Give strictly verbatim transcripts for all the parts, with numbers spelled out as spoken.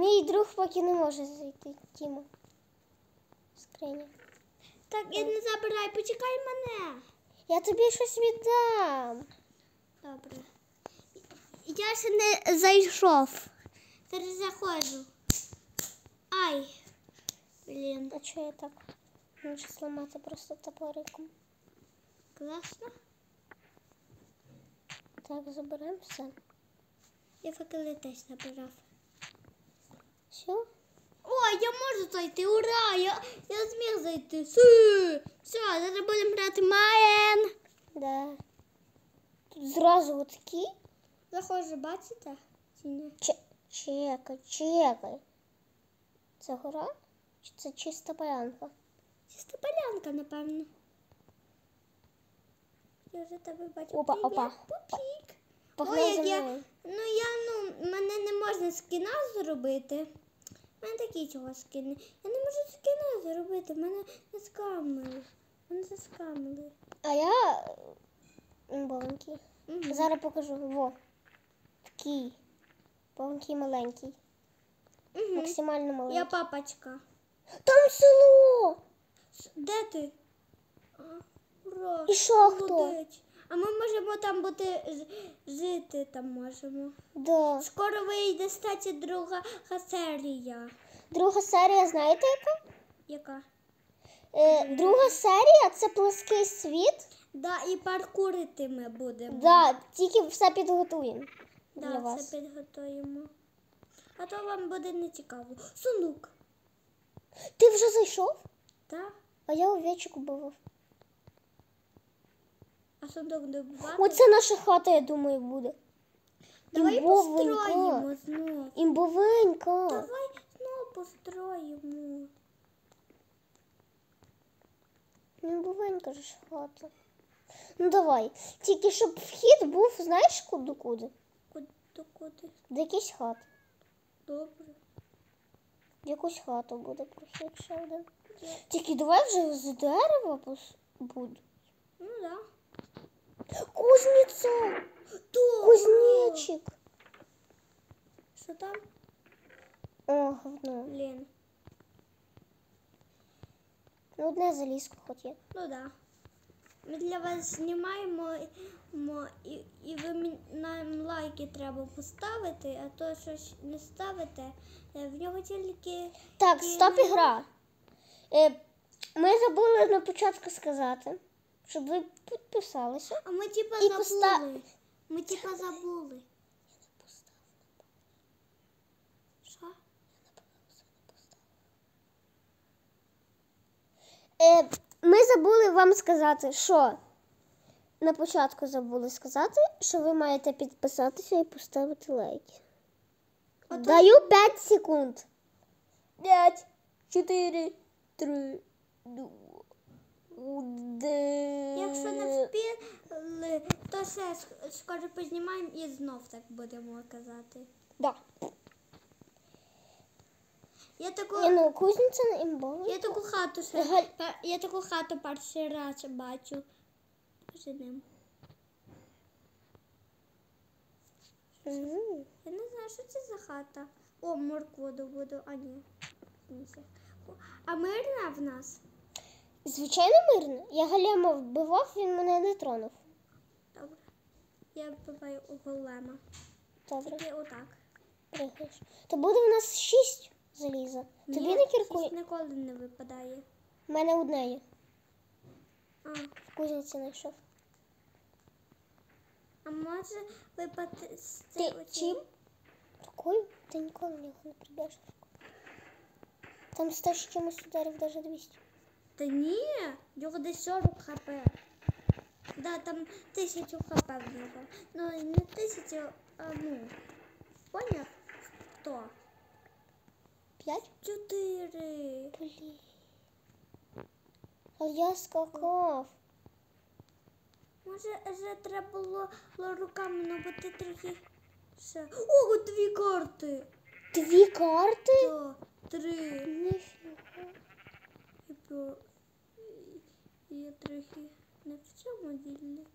Мій друг поки не може зайти, Тіма. Скриня. Так, я не забирай, почекай мене. Я тобі щось віддам. Добре. Я ще не зайшов. Зараз заходжу. Ай. Блін. А чого я так? Можу зламати просто топориком. Класно. Так, заберемо все. Я факели теж забирав. Все? Ой, я можу зайти, ура! Я, я зміг зайти. Су! Все, зараз будемо грати Майн. Да. Тут зразу отакі. Заходжу, бачите? Чи ні? Че- Чекай, чекай. Це гора? Чи це чиста полянка? Чиста полянка, напевно. Я вже тебе бачу. Опа, Привіт, опа. пупік. Погнали Ой, за як я, мною. ну я, ну, мене не можна скіна зробити. У мене такі чого скини. Я не можу скіна зробити, мене не скамили. Мене заскамили. А я маленький. Угу. Зараз покажу. Во. Такий. Маленький маленький. Угу. Максимально маленький. Я папочка. Там село! С- Де ти? А, ура. І що хто? молодець. А ми можемо там бути, ж- жити там можемо. Да. Скоро вийде, статі, друга серія. Друга серія, знаєте яка? Яка? Е, друга серія це плоский світ. Да, і паркурити ми будемо. Да, тільки все підготуємо для Да, вас. все підготуємо. А то вам буде не цікаво. Сундук. Ти вже зайшов? Так? А я овечку бував. А сундук добувати? Оце наша хата, я думаю, буде. Давай Імбовенька. построїмо знов. Імбовенька. Давай знову построїмо. Імбовенька ж хата. Ну давай. Тільки щоб вхід був, знаєш, куди куди? Куди, куди? До якісь хати. Добре. В якусь хату буде прохід ще один. Тільки давай вже з дерева пос- буде. Ну да. Кузниця! То. Кузнечик! Що там? О, говно. Блін. Ну, одне залізко хоч є. Ну да. Ми для вас знімаємо мо- і, і ви мені- нам лайки треба поставити, а то щось не ставите. е, В нього тільки. Так, Ті- стоп ігра. Е, ми забули на початку сказати, щоб ви підписалися. А ми типа І забули. поста- Ми типа забули. Що? Е, ми забули вам сказати, що на початку забули сказати, що ви маєте підписатися і поставити лайки. А то- Даю п'ять секунд. п'ять, чотири, три, два, один. Якщо не встигли, то все ск- скоро познімаємо і знов так будемо казати. Да. Я таку, Ні, ну, кузниця на імбові. я таку хату ще, Галь- пе- я таку хату перший раз бачу. Поженемо. Мгм. Я не знаю, що це за хата. О, моркву добуду, а ні. Ні, це. О, а мирна в нас? Звичайно, мирно. Я Галема вбивав, він мене не тронув. Добре. Я вбиваю у голема. Добре, Тільки отак. пригаєш. То буде у нас шість заліза. Тобі Ні, на кірку. шість ніколи не випадає. У мене одне є. А, В кузниці знайшов. а може випадати з Ти цим? чим? Рукою? Ти ніколи в нього не приб'єш рукою. Там сто з чимось ударів, навіть двісті. Та ні, його десь сорок хп. Да, там тисячу хп в нього. Ну, не тисячу, а ну. Поняв? Сто. П'ять? Чотири. Блін. А я скакав. Може, вже треба було було руками, ну бо ти трохи ще. О, дві карти. Дві карти? То, три. Ніфіга. І по... і я трохи не в цьому ділі.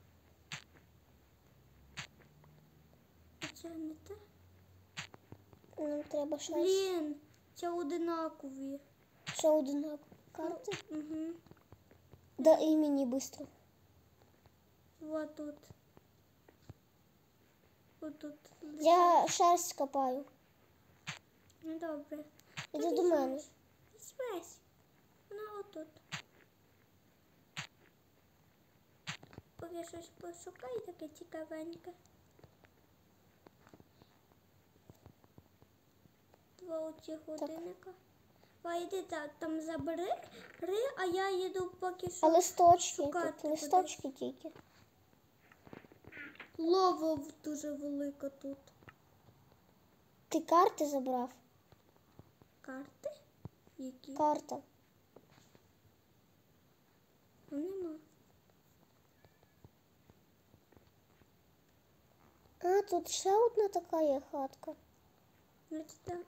А це не те? Нам треба шерсть. Блін, це одинакові. Ще одна карта. Угу. Да і мені швидко. Вот тут. Вот тут. Я шерсть копаю. Ну добре. Іди до мене. Весь. Вона отут. Поки щось пошукай, таке цікавеньке. Два оці годинника. Ва, йди та- там забери, ри, а я їду поки що. А листочки шукати тут, листочки тільки. Лава в- дуже велика тут. Ти карти забрав? Карти? Які? Карта. Ну, нема. А, тут ще одна така є хатка. Ну, це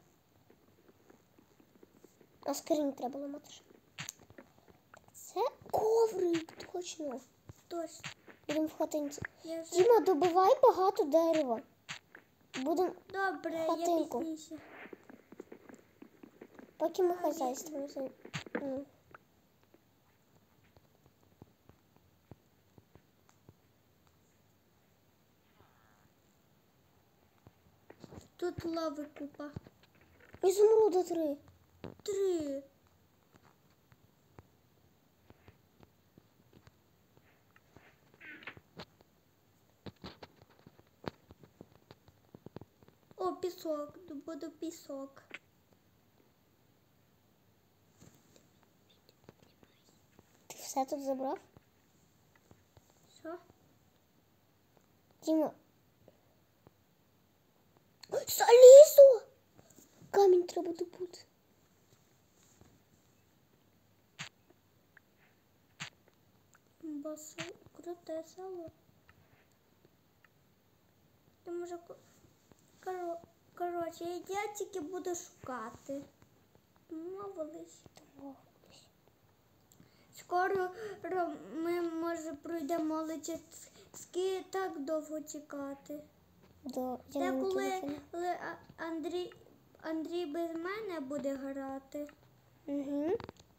А скринь треба ламати ще. Це коврик, точно. хтось. Будемо в хатинці. Я вже... Діма, добивай багато дерева. Будемо, Добре, я хатинку. пізніше. поки ми хазяйством зай- ну. Тут лави купа. Ізумруда три. Три. О, пісок. Буду пісок. Ти все тут забрав? Що? Діма. Залізо! Камінь треба добути. Басу. Круте село. Ти може... ко- Коро... Коротше, я тільки буду шукати. Домовились. Скоро ро- ми, може, пройдемо, але чи- ски так довго чекати. До Це я на коли, телефоні. коли А- Андрій, Андрій без мене буде грати. Угу.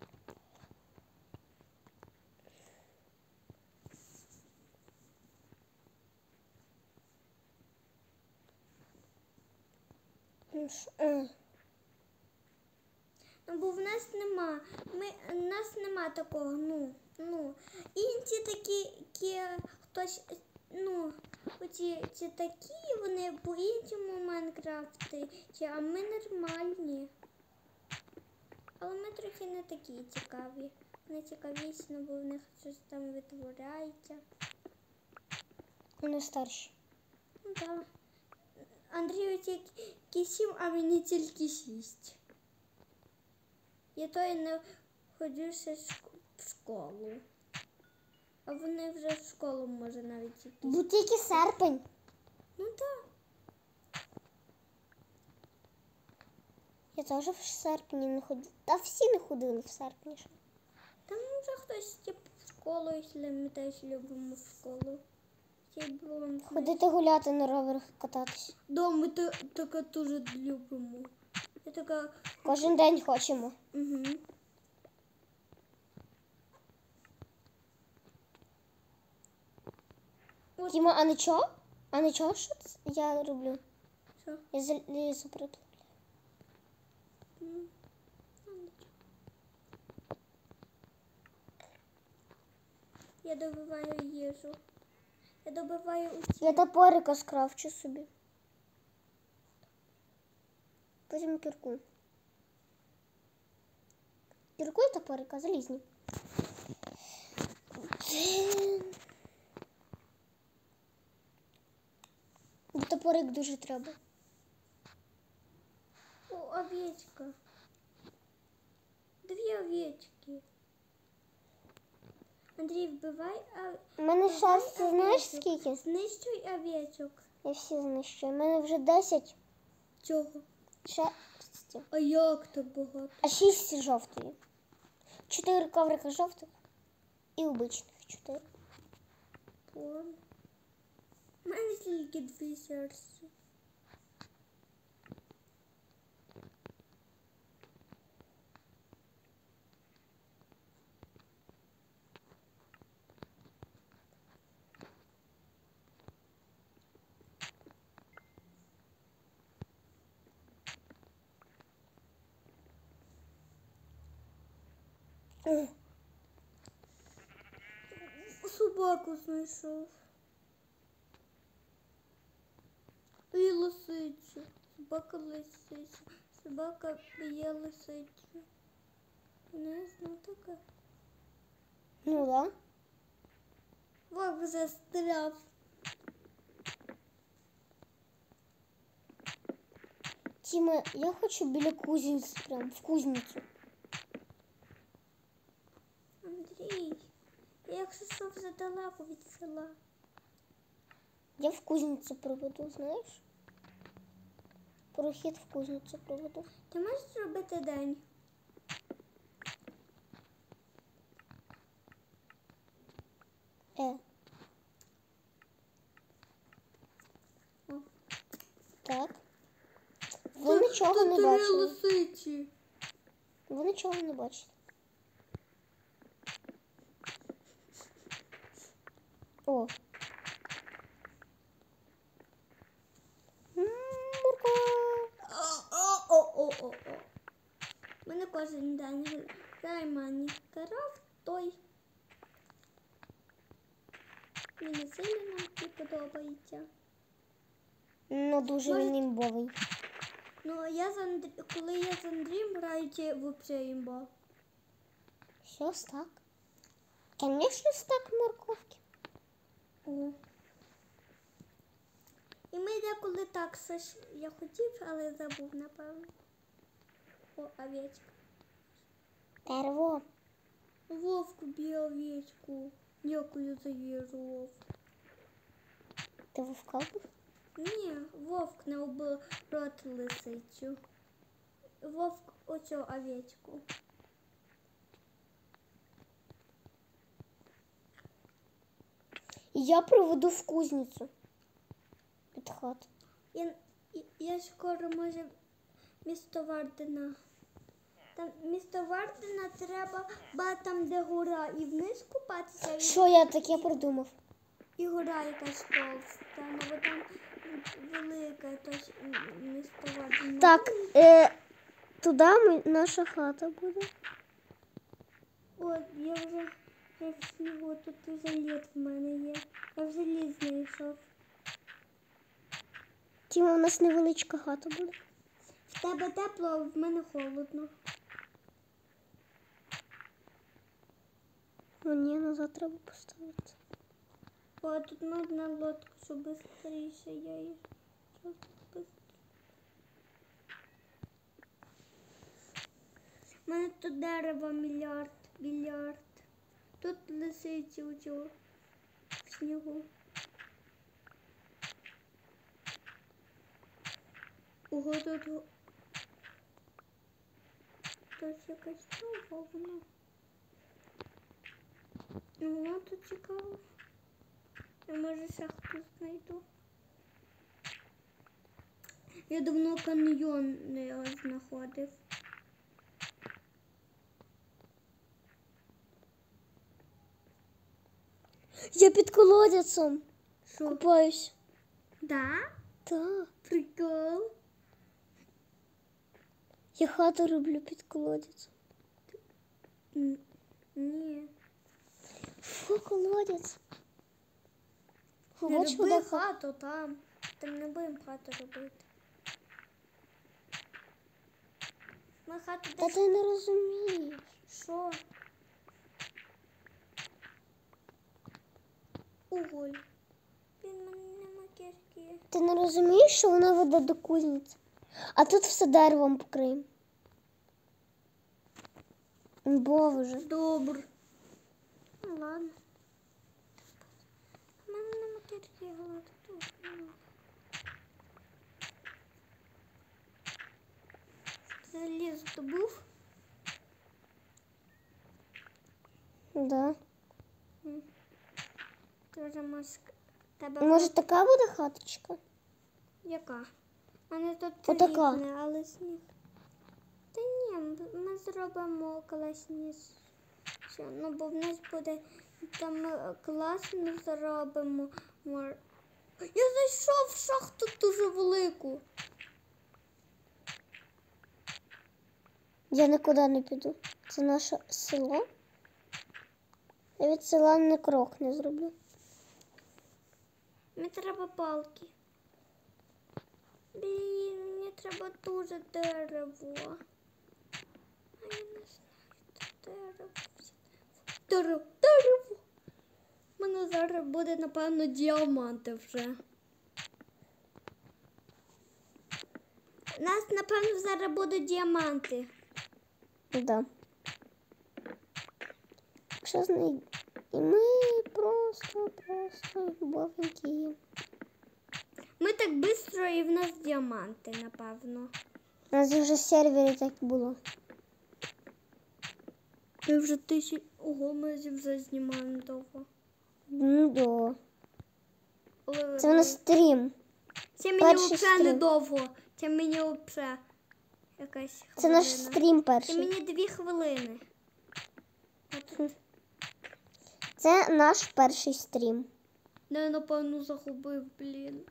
Ну, що? А, Ну, бо в нас нема. Ми, в нас нема такого, ну, ну. Інші такі, які хтось, ну, оці ці такі, вони по-іншому Майнкрафти, чи, а ми нормальні. Але ми трохи не такі цікаві. Вони цікавіші, ну, бо в них щось там відтворяється. вони старші. Ну, так. Андрію тільки сім, а мені тільки шість. Я то й не ходжу ще шк- в школу. А вони вже в школу, може, навіть йти. Бо тільки серпень. Ну так. Я теж в серпні не ходила. Та всі не ходили в серпні. ще. Там вже хтось типу, в школу йшли, ми теж любимо в школу. Ще й було в Ходити гуляти на роверах кататись. Да, ми та- таке дуже любимо. Я така, Кожен день хочемо. угу. От. Діма, а нічого? А нічого, що це я роблю? Що? Я залізу придумаю. М, ну, нічого. Я добиваю їжу. Я добиваю усі. Я топорика скрафчу собі. Потім кірку. Кірку і топорика залізні. Топорик дуже треба. О, овечка. Дві овечки. Андрій, вбивай, а У мене вбивай щастя, знаєш овечок. скільки? Знищуй овечок. Я всі знищую. У мене вже десять. Чого? Шерсті. А як так багато? А шість жовтої. Чотири коврика жовтих і обичних чотири. О. У мене тільки дві серці. О, Собаку знайшов. І лисицю. Собака лисиця. Собака б'є лисицю. Не знаю таке. ну да. Вовк застряв. Тіма, я хочу біля кузниці, прям в кузницю. Андрій, я якщо що вже далеко від села. Я в кузницю проведу, знаєш? Прохід в кузницю проведу. Ти можеш зробити день? Е. О. Так. Ви нічого не бачили. лисиці. Ви нічого не бачите. О. М, Морква. О-о-о-о-о. Мене кожен день займає крафт той. Мені сильно не подобається. Ну, дуже Може- він імбовий. Ну, я з Андрі... коли я з Андрієм граю, ті взагалі імба. Що стак? Конечно, стак морковки. О. І ми деколи так щось я хотів, але забув, напевно. О, овечка. Дерево. Вовк б'є овечку. Дякую за їжу, вовк. Ти вовка був? Ні, вовк не убив рот лисицю. Вовк оцю овечку. Я проведу в кузницю. Під хату. Я, я, я скоро може місто Вардена. Там місто Вардена треба, ба там де гора, і вниз купатися, і, Що я таке придумав? і гора якась товста. Ну, бо там велике тось місто Вардена. Так, е, туди ми, наша хата буде. От, я вже, вже в снігу, тут вже лід в мене є. Я вже лід знайшов. Тіма, у нас невеличка хата буде. В тебе тепло, а в мене холодно. О, ні, назад треба поставити. О, тут можна лодку, щоб швидше я її. Щоб бис- У мене тут дерево мільярд, мільярд. Тут лисиці у цього в снігу. Ого, тут го- тут якась нова вона. Ого, тут цікаво. Я може ще хтось знайду. Я давно каньйон не знаходив. Я під колодязем Що? купаюсь. Да? Так. Прикол. Я хату роблю під колодязем. Н- Ні. Фу, колодязь. Не Бач, роби вода хату там. Там не будемо хату робити. Ми хату Та десь... ти не розумієш. Що? Уголь. Він мене нема кірки. Ти не розумієш, що вона веде до кузниці. А тут все деревом покриємо. Бо вже. Добре. Ну ладно. У мене нема кірки, але тут нема. Заліз добув. Да. Ти вже можеш... Тебе... Може, така буде хаточка? Яка? У мене тут Отака. рівне, але сніг. Та ні, ми зробимо класні. Що, ну, бо в нас буде там е, класно зробимо. Мор- Я зайшов в шахту дуже велику. Я нікуди не піду. Це наше село. Я від села не крок не зроблю. Мені треба палки. Блін, мені треба дуже дерево. А я не знаю, де дерево. Дерево, дерево. У мене зараз буде, напевно, діаманти вже. У нас, напевно, зараз будуть діаманти. Да. Що з нею? І ми просто, просто любовненькі. Ми так швидко і в нас діаманти, напевно. У нас вже в сервері так було. Ми вже тисячі... Ого, ми вже знімаємо довго. Ну да. Але- Це у нас стрім. Це мені перший взагалі не стрім. довго. Це мені взагалі якась Це наш хвилина. стрім Це перший. мені дві хвилини. Це наш перший стрім. Я, напевно, загубив, блін.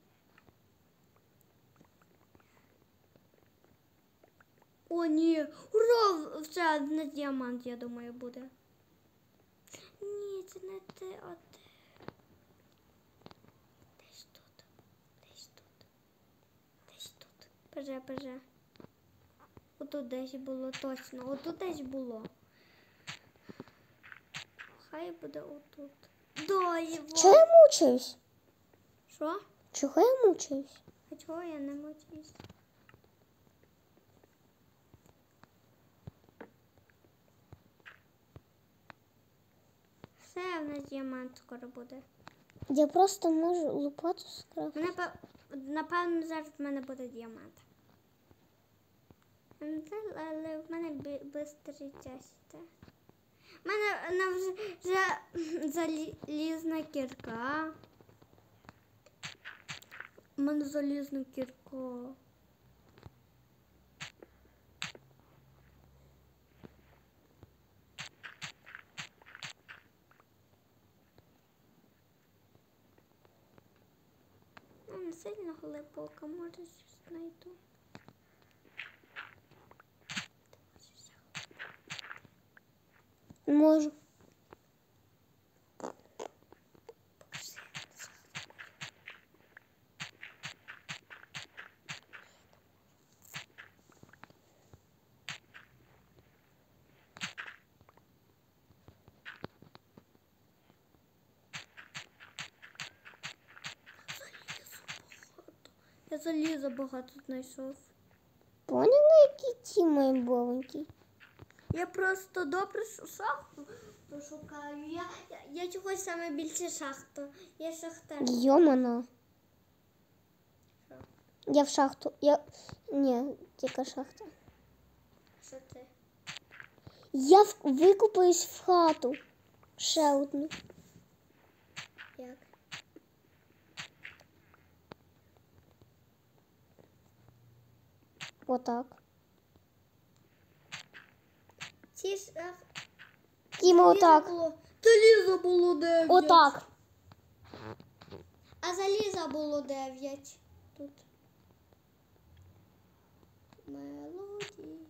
О, ні. Ура! Все, на діамант, я думаю, буде. Ні, це не те, а те. Десь тут. Десь тут. Десь тут. Беже, беже. Отут десь було точно. Отут десь було. Хай буде отут. Да, його. Чого я мучаюсь? Що? Чого я мучаюсь? А чого я не мучусь? Все, в нас діамант скоро буде. Я просто можу лопату скрафтити. Мене, пе- напевно, зараз в мене буде діамант. М, та- Але в мене швидкий час йде. В мене на вже, вже залізна кірка. У мене залізна кірка. Ну, не сильно глибоко, може щось знайду. Можу. Я заліза багато знайшов. Поняли, який ті мої бовенькі? Я просто добре шу- шахту пошукаю. Я, я, я чогось саме більше шахту. Я шахтар. Йомано. Що? Я в шахту. Я... Ні, тільки шахта. Що ти? Я в... викупаюсь в хату. Ще одну. Як? Отак. Ці шах... Тіма, отак. Було... Заліза було дев'ять. Отак. А заліза було дев'ять. Тут. Мелодії.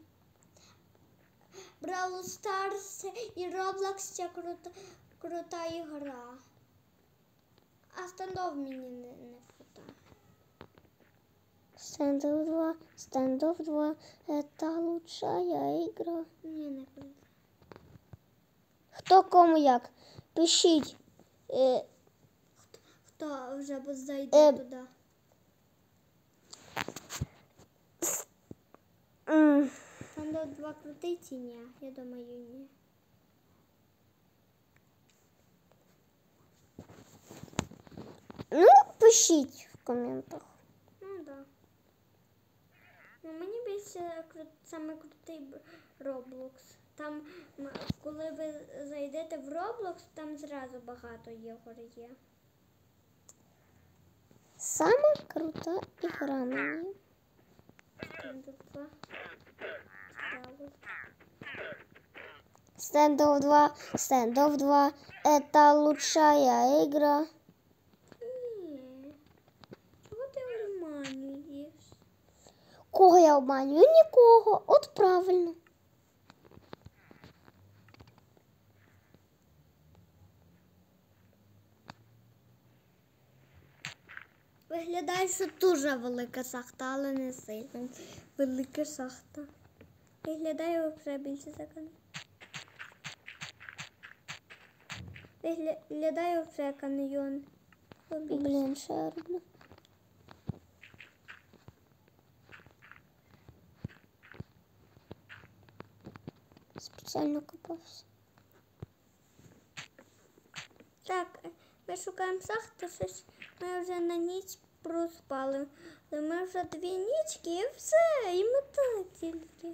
Бравл Старс і Roblox це крута, крута ігра. А стендов мені не, не крута. Стендов два. Стендов два. Это лучшая игра. Ні, не крута. Хто кому як? Пишіть. Е, Хто вже б зайде Е. туди? м, Стендов два крутий чи ні? Я думаю, ні. ну, пишіть в коментах. Ну так. Да. Ну, мені більше кру... саме крутий б- Roblox. Там, м, коли ви зайдете в Roblox, там зразу багато ігор є. Сама крута ігра мені. Стендов два. Цікаво. Стендов два. Стендов два. Это лучшая игра. Ні. Чого ти обманюєш? Кого я обманюю? Нікого. От правильно. Виглядає, що дуже велика шахта, але не сильно велика шахта. Виглядає вже більше за каньйон. Виглядає вже каньйон. Блін, що я роблю? Спеціально копався. Так, ми шукаємо шахту, щось ми вже на ніч проспали. Але ми вже дві нічки і все, і мета тільки.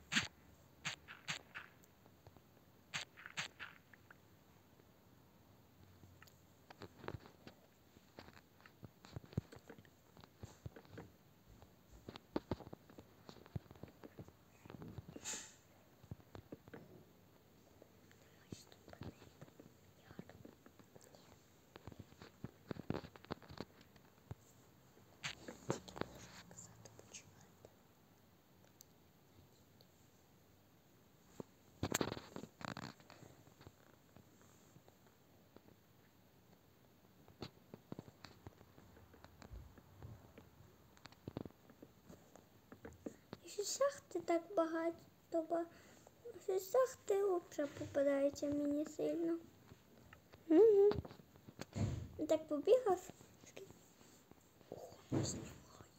Що шахти так багато, що шахти взагалі попадаються мені сильно. Угу. Так побігав. О, не знімаю.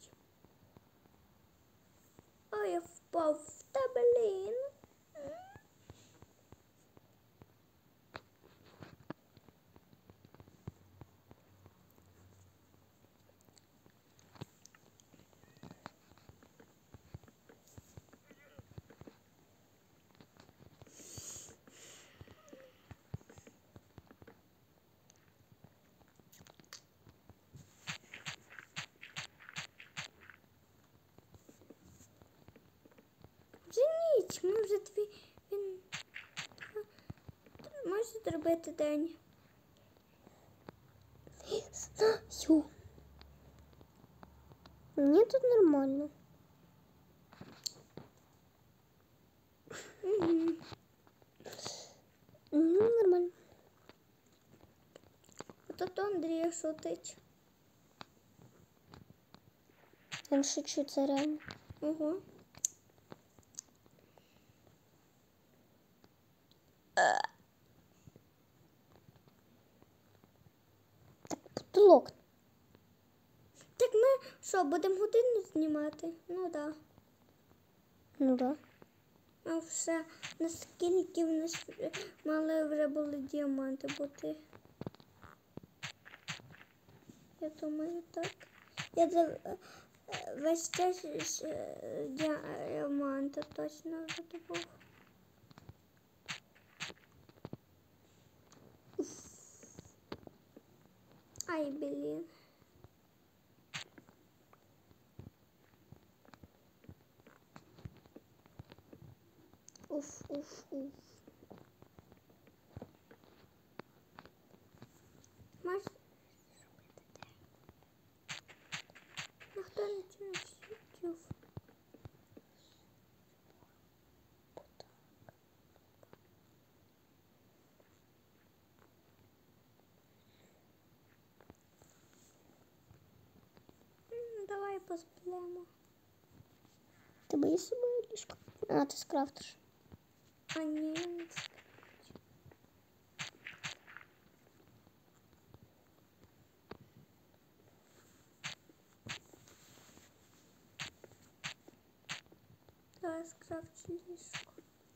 А я впав в та, блін. Вже ніч, ми вже дві. Він може зробити день. Знаю. Мені тут нормально. Угу. Мені нормально. Тут Андрій шутить. Я не шучу, це реально. Ого. Так, потолок. Так ми що, будемо годину знімати? Ну так. Ну да. А все, наскільки в нас мали вже були діаманти бути? Я думаю, так. Я за весь час діаманти точно видобув. Ай, блін. Уф, уф, уф. Маш... Ніхто нічого не чув. Давай посплемо. Ти боїшся моє ліжко? А, ти скрафтиш. А ні, не давай скрафчу ліжко.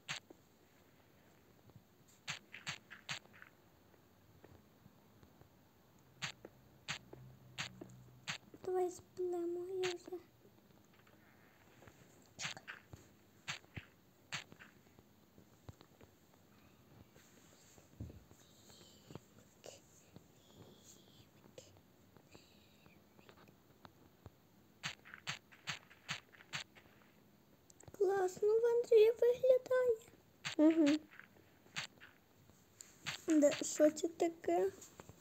Давай сплемо, я вже. Класно в Андрія виглядає. Угу. Де, що це таке?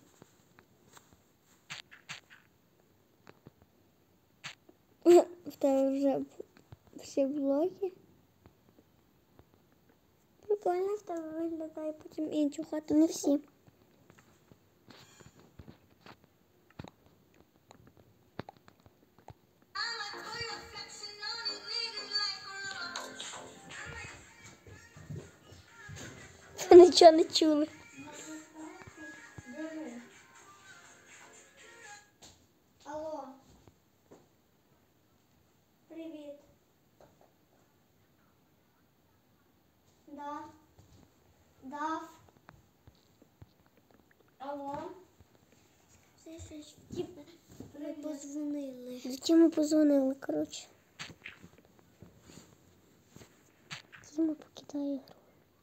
В тебе вже всі блоки. Прикольно в тебе виглядає, потім іншу хату. Не всі. Ми нічого не чули. Алло. Привіт. Да. Да. Алло. Це щось типу ми позвонили. Зачем ми позвонили, коротше? Діма покидає гру.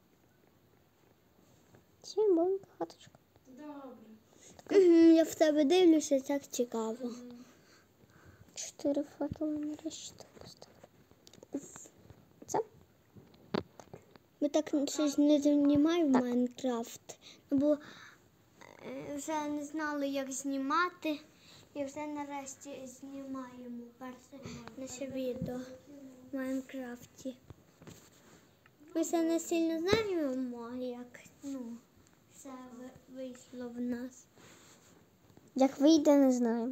Всім маленька хаточка. Я в тебе дивлюся, так цікаво. Чотири факели нарешті там поставлю. Це? Ми так щось не знімаємо Майнкрафт, бо е, вже не знали, як знімати, і вже нарешті знімаємо перше наше відео в Майнкрафті. Ми ще не сильно знаємо, як ну, все ви- вийшло в нас. Як вийде, не знаю.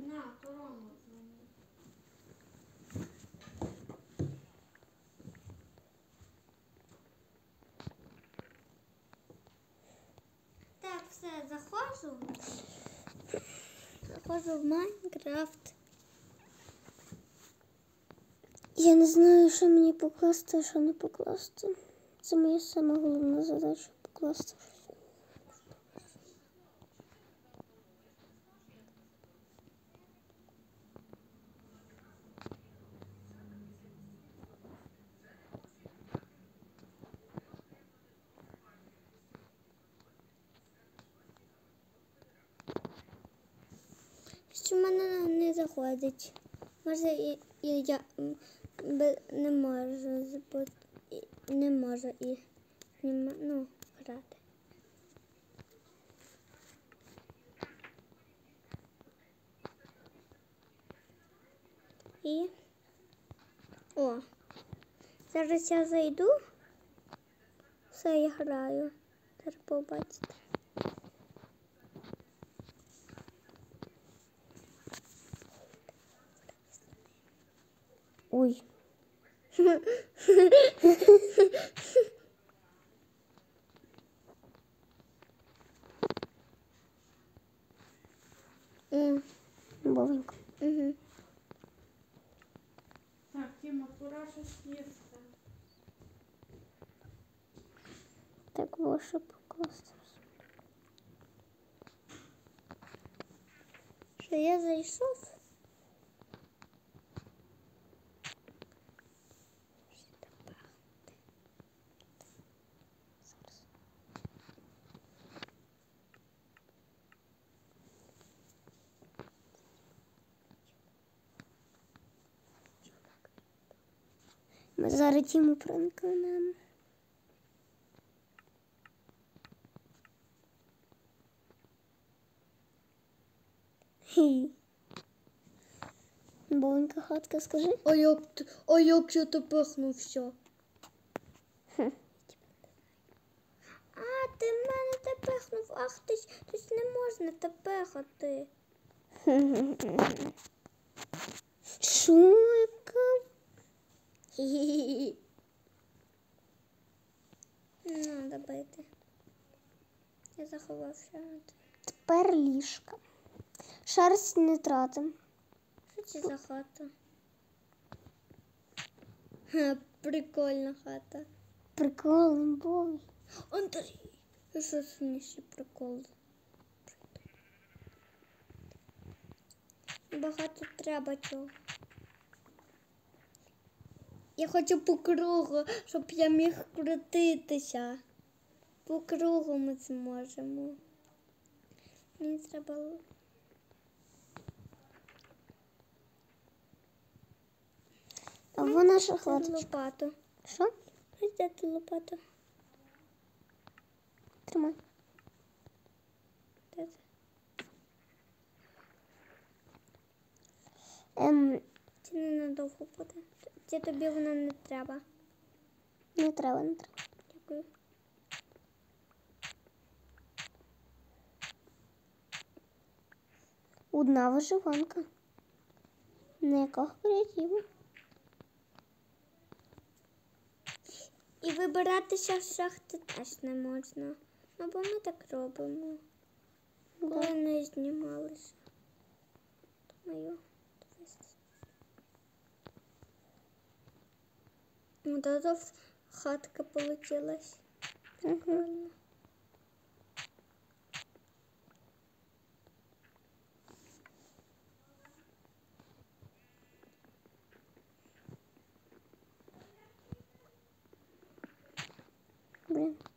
Так, все, заходжу. Заходжу в Майнкрафт. Я не знаю, що мені покласти, а що не покласти. Це моя сама головна задача покласти. Що в мене не заходить. Може, і, і я м, бе- не можу збути, і- не можу і зніма, ну, грати. І о, зараз я зайду, все, я граю. Зараз побачите. Ой. О, Бовенько. угу. Так, Тіма, пора щось їсти. Так було, що покласти. Що я зайшов? Ми зараз Діму пранканемо. Хі. Бовенька хатка, скажи. А як, ти- а як я тепехнув все? Хм. А, ти в мене тепехнув. Ах, ти ж тут не можна тепехати. Що, яка? Хі-хі-хі. Не надо бити. Я заховався. Тепер ліжка. Шерсть не тратим. Що це за хата? Ха, прикольна хата. Прикол, бой. Андрій, що смішні приколи. Багато треба чого. Я хочу по кругу, щоб я міг крутитися. По кругу ми зможемо. Мені треба. А вона ж Взяти хаточка. лопату. Що? Взяти лопату. Тримай. Де це? Ем, Чи ненадовго буде? Чи тобі вона не треба? не треба, не треба. Дякую. Одна вишиванка. Ніякого креативу. І вибиратися з шахти теж не можна. Ну, бо ми так робимо. Коли не знімалися. Думаю, дивись. Ну, то хатка получилась. Прикольно. Блін.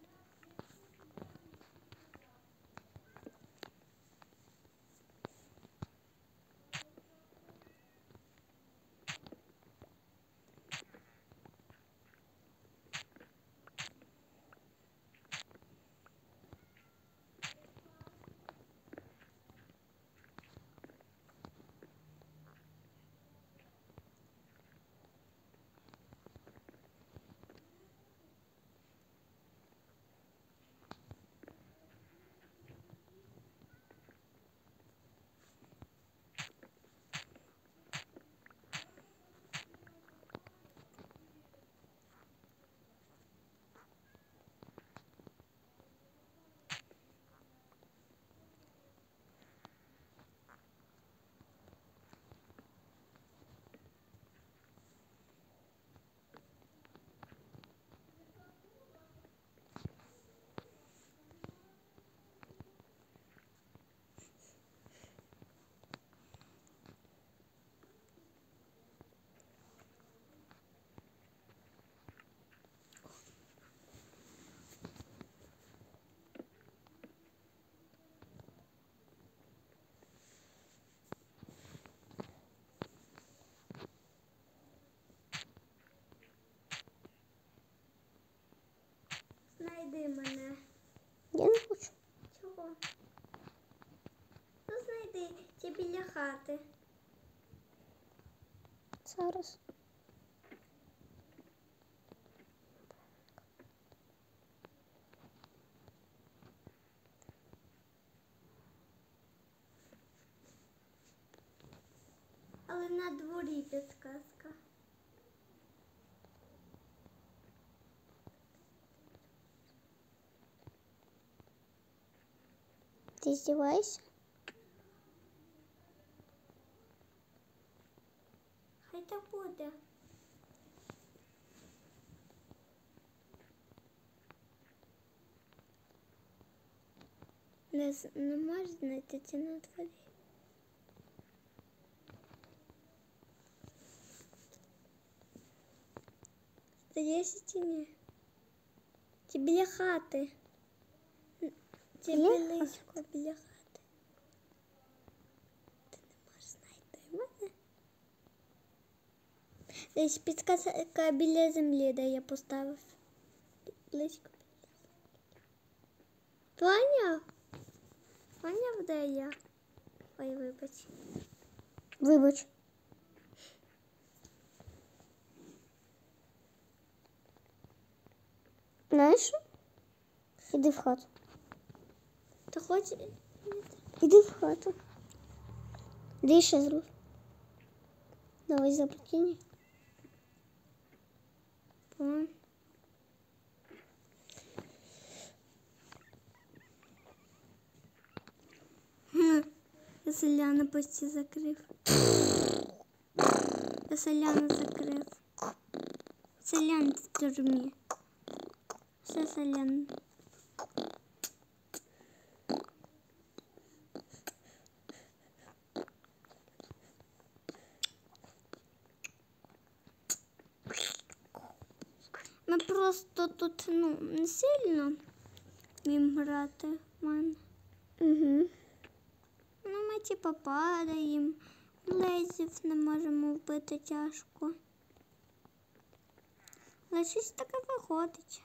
Знайди мене. Я не хочу. Чого? Ну, знайди, ті біля хати. Зараз. Але на дворі підказка. Ти здіваєшся? Хай так буде. Не, з- не можеш знайти ці на дворі. Здається, чи ні? Чи біля хати? Чи Біля близько біля хати? Ти не можеш знайти мене? Десь підказка біля землі, де я поставив. Близько біля землі. Поняв? Поняв, де я? Ой, вибач. Вибач. Знаєш що? Іди в хату. Ти хочеш? Іди в хату. Де ще зрус? Давай заплетіння. Пон. Хм, я селяна почти закрив. Я селяна закрив. Селян в тюрмі. Все селян. Ми просто тут, ну, не сильно вміємо грати в мене. Угу. Ну, ми типа падаємо, лезів не можемо вбити тяжко. Але щось таке виходить.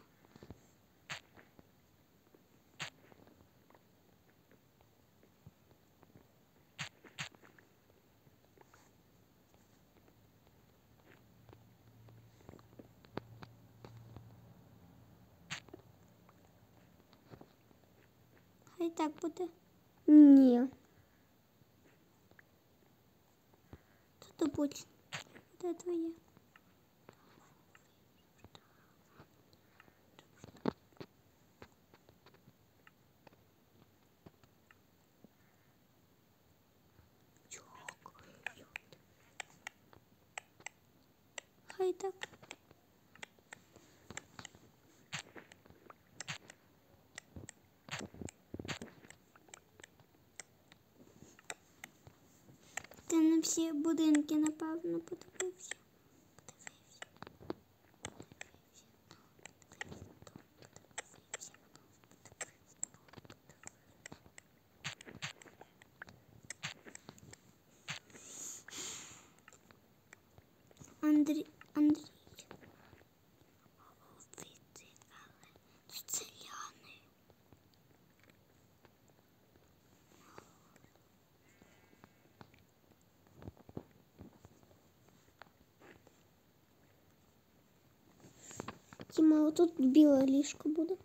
Хай так буде. Ні. Тут будь. Де твоє? Хай так. Ти на всі будинки, напевно, подивився. Андрій, Андрій. Тут селяни. Тіма, отут біле ліжко буде.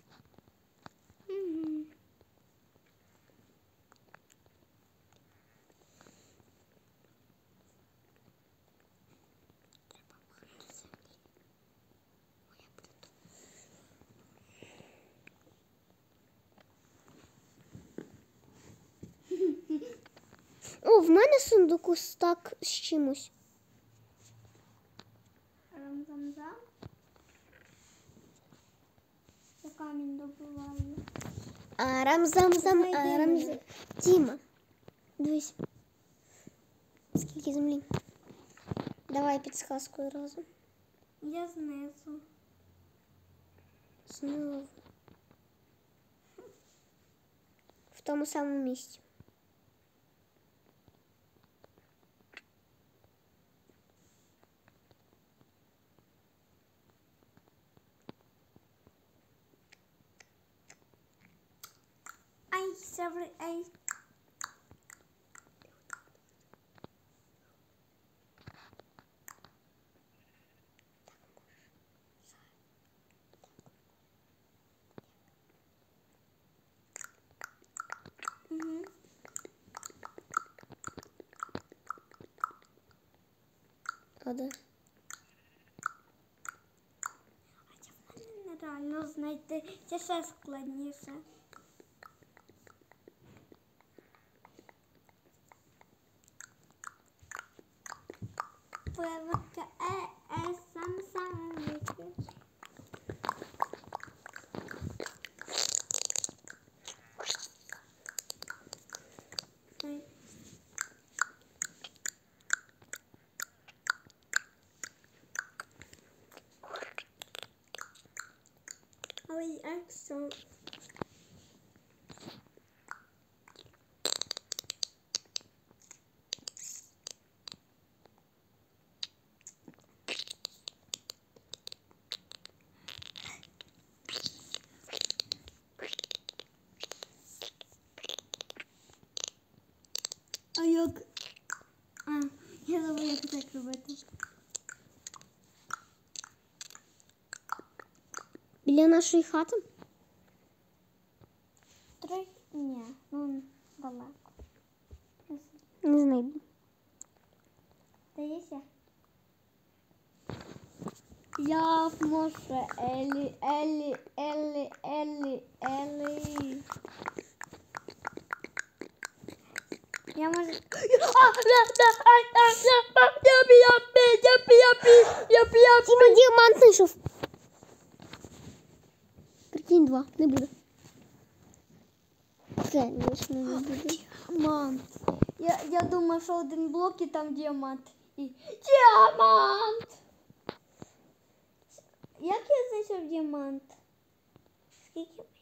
Угу. О, в мене сундуку стак з чимось. Рам-зам-зам. Я камінь добиваю. Арам-зам-зам, Знайди арам-зам. мене. Тіма, дивись. Скільки землі? Давай підсказкою разом. Я знизу. Знову. В тому самому місці. Ай, саври, ай. Угу. А де? Нереально знайти. Це ще складніше. Пливка, е, е, сам, сам, вики. Ой. Ой, ексон. А як? А, я забула, як так робити. Біля нашої хати? Трохи? Ні, ну далеко. Не знайду. Здається? Я може Елі, Елі, Елі, Елі, Елі. Я може... А, да, да, ай, ай, я, я, я, я, я, я, я, я, Тіма, діамант знайшов. Прикинь, два. Не буде. Це, звісно, не буде. Діамант. Я, я думаю, що один блок і там діамант. І... Діамант! Як я знайшов діамант? Скільки ми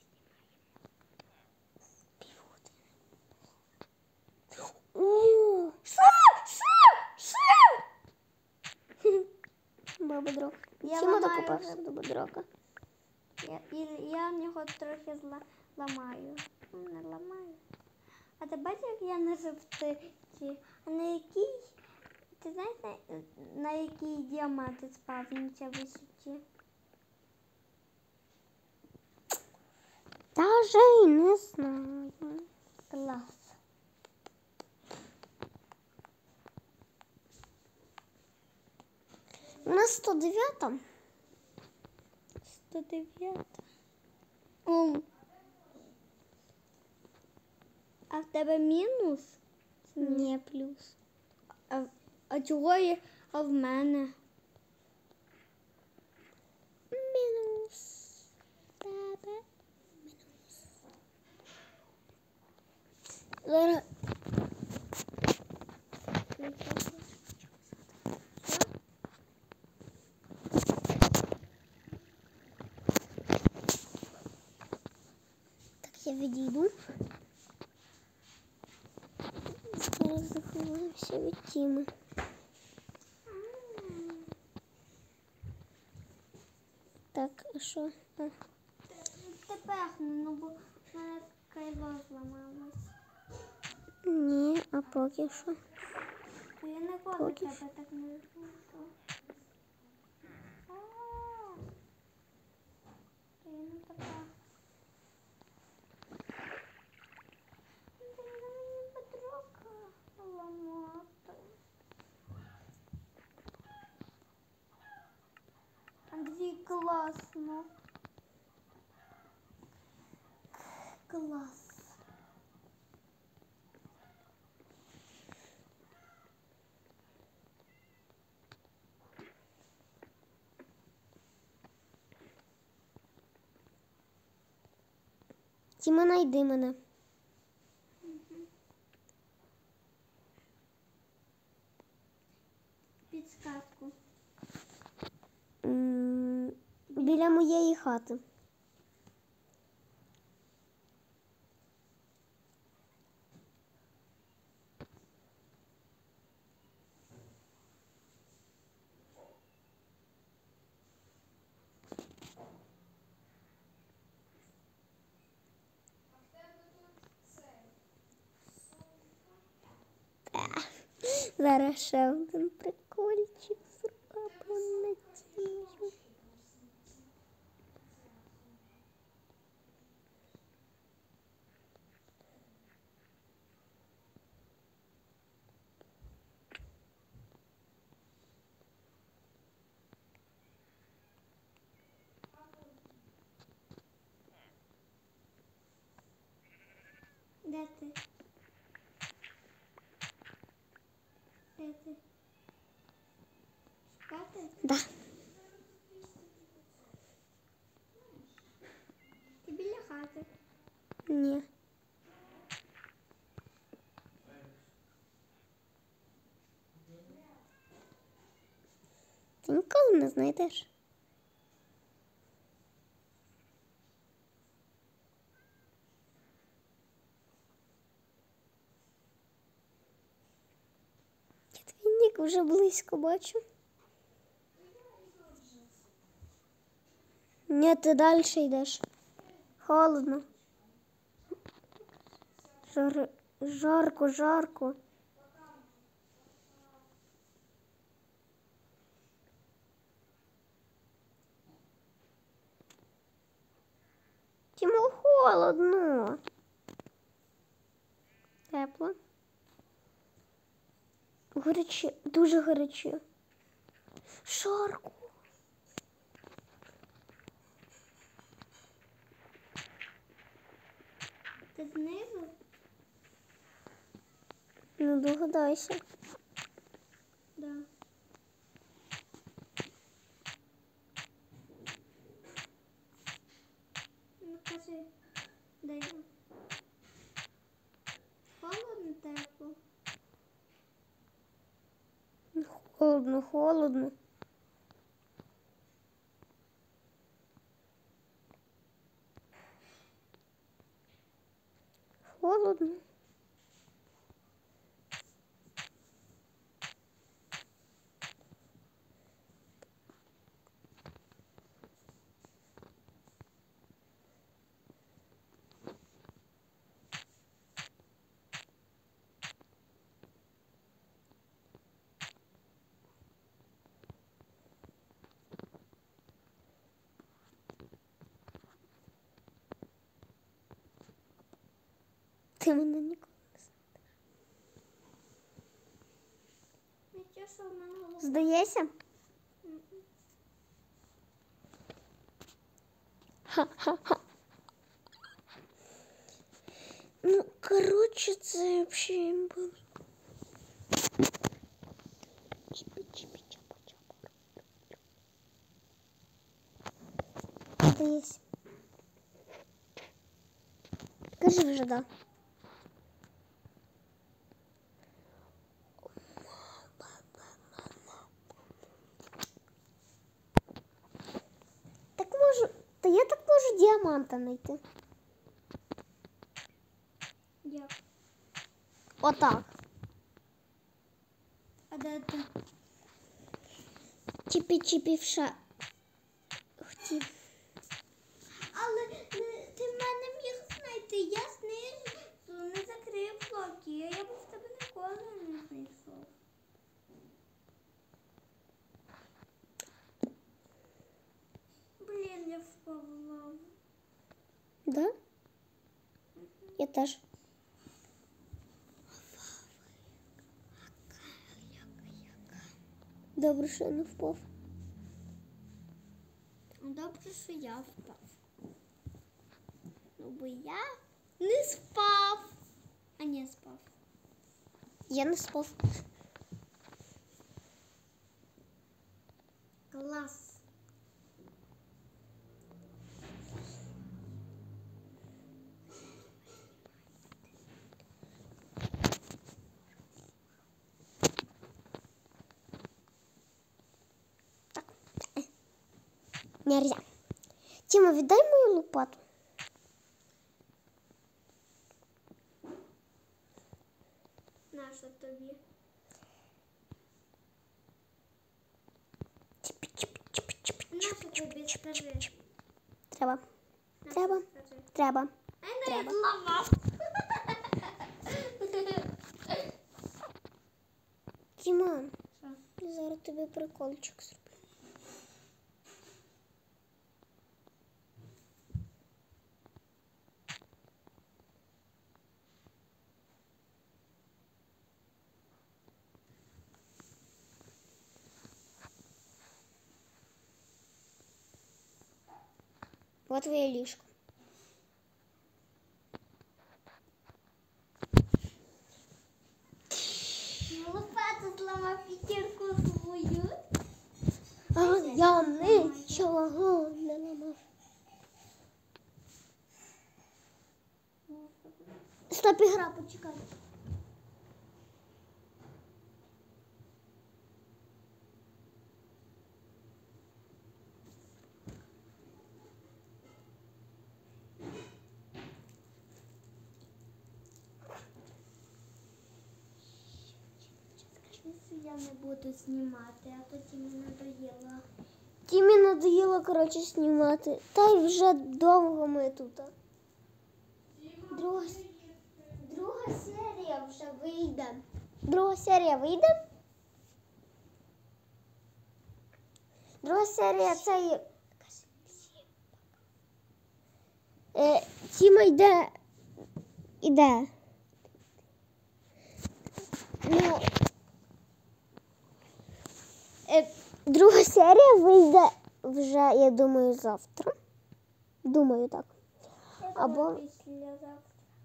О, Що? Що? Що? баба дрог. Я Тіма ламаю докопався вже. до бадрока. Я, і, я його трохи зла, ламаю. Не ламаю. А ти бачиш, як я на жовтиці? А на якій? Ти знаєш, на, на якій діаманти спавняться висоті? Даже й не знаю. Клас. У нас сто дев'ята. сто дев'ята. О. А в тебе мінус? Ні, плюс. А, а чого є? А в мене? Зараз. Так, я відійду. Зараз заховаємося від Тіми. Так, а що? А. Тепер, ну, бо в мене крило зламалось. Ні, а поки що. То я ніколи Поки тебе так не випустила. То я не така. Ти на мені подруга ламати. Андрій, класно. Клас. Тіма, найди мене. Підсказку. М, Біля моєї хати. Зараз ще один прикольчик зробимо на Тіму. Де ти? Де ти? Шукати? Да. Ти біля хати. Ні. Ти ніколи не знайдеш. Я твій нік вже близько бачу. Ні, ти далі йдеш. Холодно. Жар... Жарко, жарко. Тімо, холодно. Тепло. Гаряче, дуже гаряче. Жарко. Ти знизу? Ну, догадайся. Да. Ну, кажи, де я? Холодно, тепло? Холодно, холодно. Холодно. Ти мене ніколи не знаєш. Нічого, що в мене голова. Здається? Ха-ха-ха. Ну, короче, це взагалі було. Здається. Кажи вже, да. Та я так можу діаманта знайти. Як? Отак. А де ти? Чіпі-чіпі в ша. Хотів. Але е, ти в мене міг знайти. Я знизу не закрив блоки. Я б в тебе ніколи не знайшов. Блін, я впав в лаву. Да? Я теж. Добре, що я не впав. Добре, що я впав. Ну, бо я не спав. А не спав. Я не спав. Клас. Нельзя. Тіма, віддай мою лопату. Наша тобі. Наша тобі, скажи. Треба. Наша Треба. скажи. Треба. А не Треба. зламав. Тіма, Що? я зараз тобі прикольчик зроблю. Вот твоє ліжко. Лопата зламав п'ятірку свою. А я нічого не ламав. Стоп, ігра, почекай. Я не буду знімати, а то мені надоїло. Тімі надоїло, коротше, знімати. Та й вже довго ми тут. Друга, с- друга серія вже вийде. Друга серія вийде? Друга серія це... є- Е, Тіма йде... Іде. Ну... Е, друга серія вийде вже, я думаю, завтра. Думаю, так. Або Післязавтра.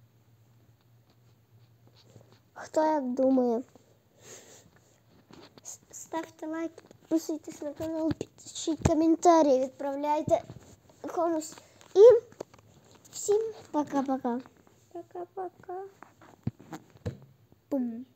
хто як думає. С- Ставте лайк, підписуйтесь на канал, пишіть коментарі, відправляйте комусь. І всім пока-пока. Пока-пока. Бум.